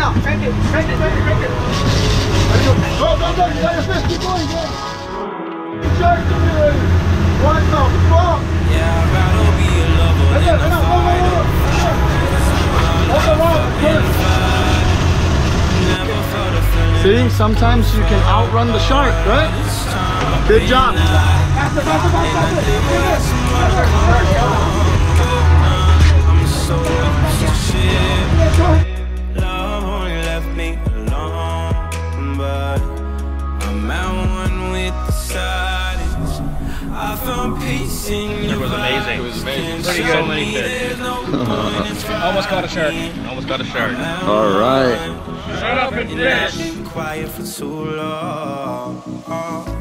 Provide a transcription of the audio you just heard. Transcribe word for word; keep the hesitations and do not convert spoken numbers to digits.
now. Crank it, crank it, crank it, crank it. Go, go, go, you got your fist, keep going, go. Good shark, keep it ready. One, go, come on. Yeah, I'd rather be a lover than a fighter. See, sometimes you can outrun the shark, right? Good job. Faster, faster, faster. Love only left me alone, but I'm at one with the silence. I found peace in your It was amazing. It was amazing. Pretty good. So many fish. Almost caught a shark. Almost got a shark. All right. Shut up and fish. Quiet for too long.